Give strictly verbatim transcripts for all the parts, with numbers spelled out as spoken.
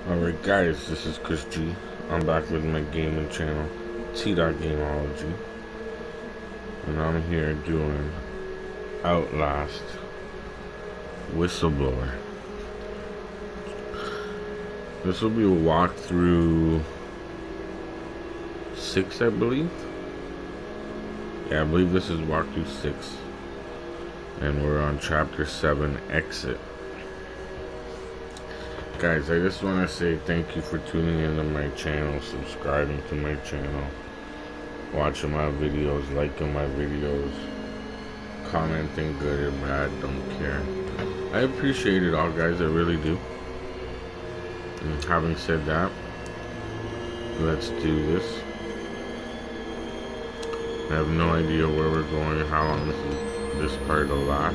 Alright guys, this is Chris G. I'm back with my gaming channel, T dot Gameology. And I'm here doing Outlast Whistleblower. This will be a walkthrough six, I believe. Yeah, I believe this is walkthrough six. And we're on chapter seven, Exit. Guys, I just want to say thank you for tuning into my channel, subscribing to my channel, watching my videos, liking my videos, commenting good or bad, don't care. I appreciate it all, guys, I really do. And having said that, let's do this. I have no idea where we're going, how long this, is, this part will last.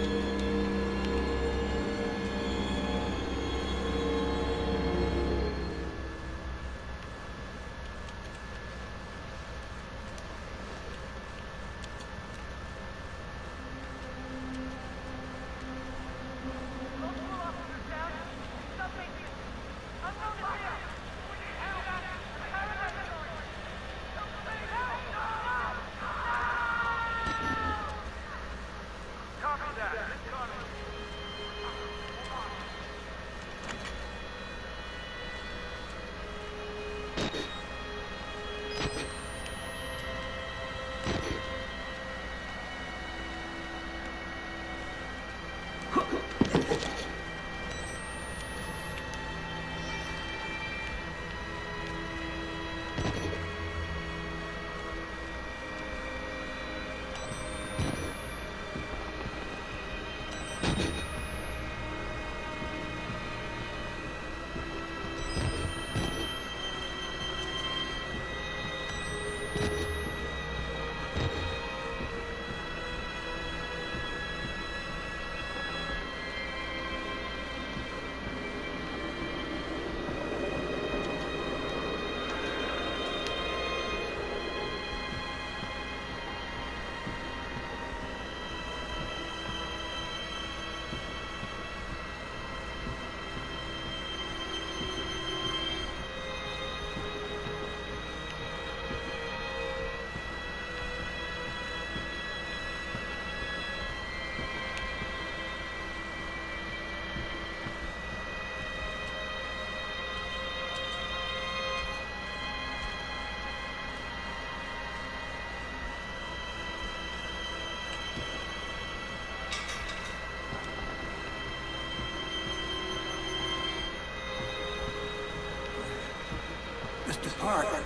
Mister Park. How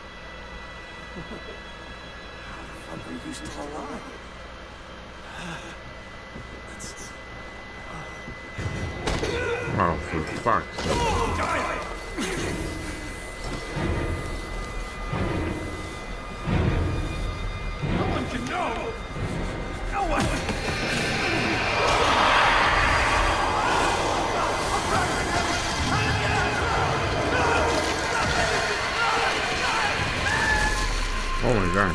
the fuck are you still alive? Let's... Oh, for fuck's sake. No one can know! No one! Oh my god.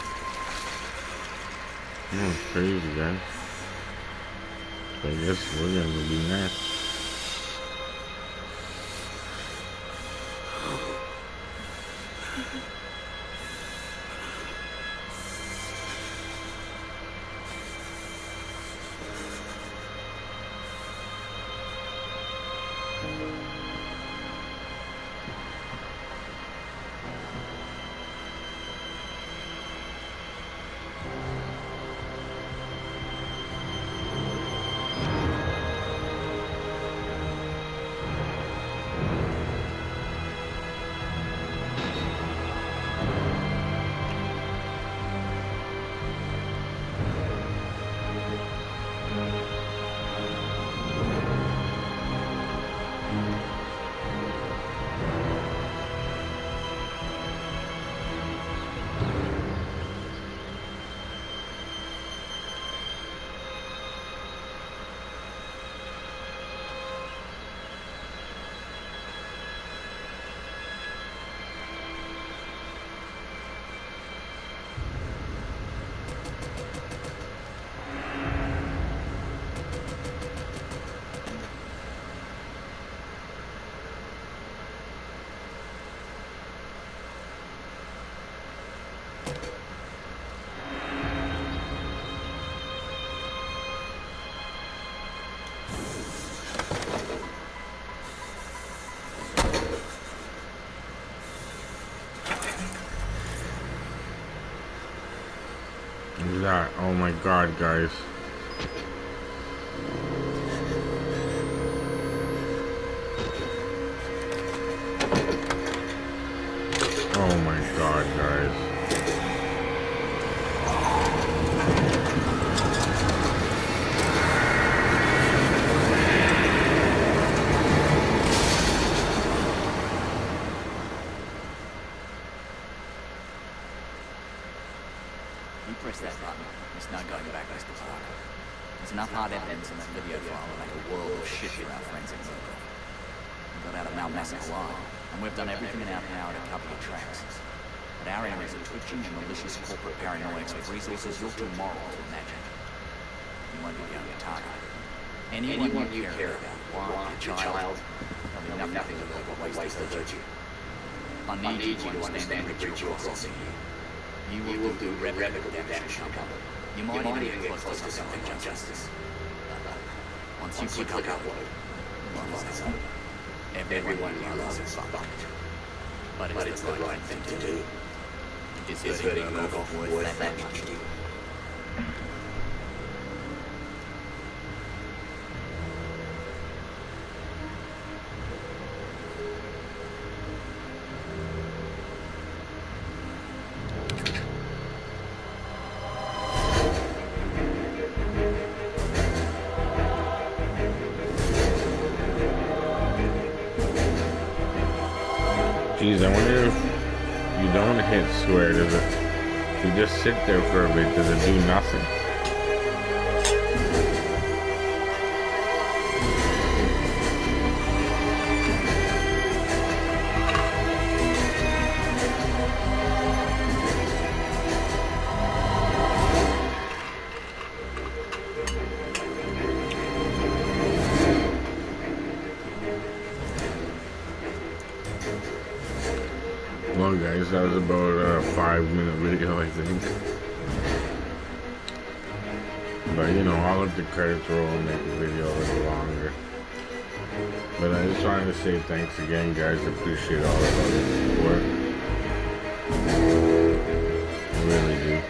That was crazy, guys. So I guess we're gonna be next. is that? Oh my god, guys. Oh my god, guys. You press that button, there's no going back, Mister Parker. There's enough hard evidence in that video file to make a world of shit for our forensic worker. We got out of Malmasuk alive, and we've done everything in our power to cover your tracks. But our areas of twitching and malicious corporate paranoics with resources you're too moral to imagine. You won't be the only target. Anyone, Anyone you care about, wife, your child, there'll be nothing to do but ways to hurt you. I need, I need you to understand the bridge you're crossing here. You will, you will do irrevocable damage to your company. You might, you might even get close to something like justice. Once you, Once you click upload, life is over. Everyone realizes fucked. But, but it's the right thing to do. Is hurting Murkoff worth that much to you? Jeez, I wonder if you don't hit swear, does it? You just sit there for a bit, does it do nothing? Well guys, that was about a five minute video, I think. But you know, I'll let the credits roll and make the video a little longer. But I just wanted to say thanks again, guys. Appreciate all of the support. I really do.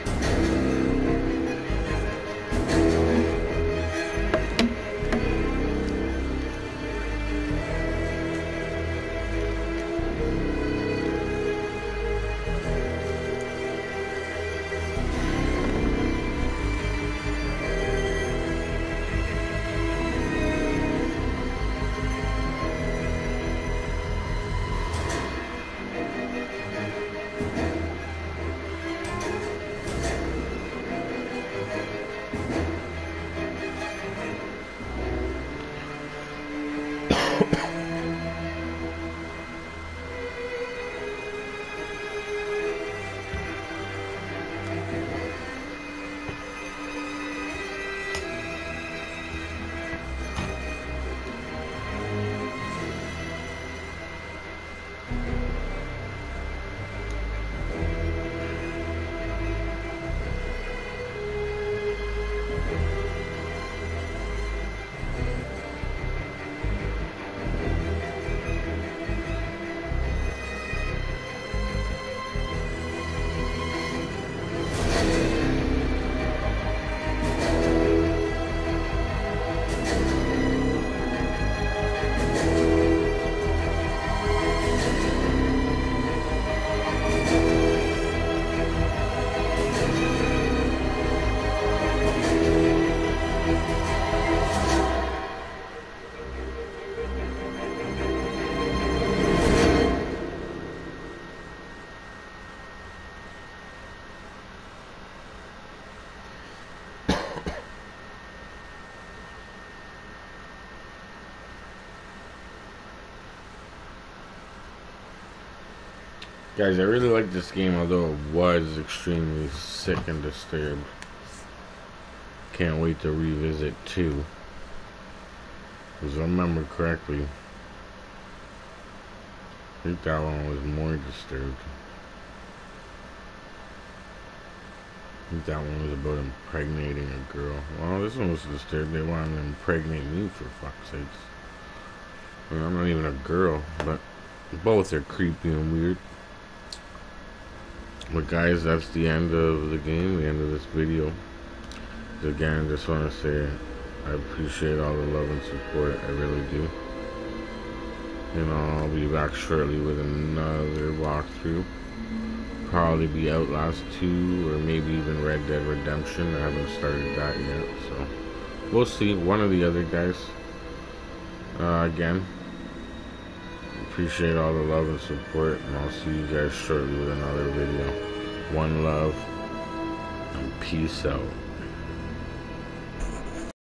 Guys, I really like this game, although it was extremely sick and disturbed. Can't wait to revisit two. Because I remember correctly, I think that one was more disturbed. I think that one was about impregnating a girl. Well, this one was disturbed. They wanted to impregnate me, for fuck's sakes. I mean, I'm not even a girl, but both are creepy and weird. But guys, that's the end of the game, the end of this video. Again, just want to say I appreciate all the love and support. I really do. You know, I'll be back shortly with another walkthrough. Probably be Outlast two or maybe even Red Dead Redemption. I haven't started that yet, so we'll see. One of the other guys. Uh, again, appreciate all the love and support, and I'll see you guys shortly with another video. One love, and peace out.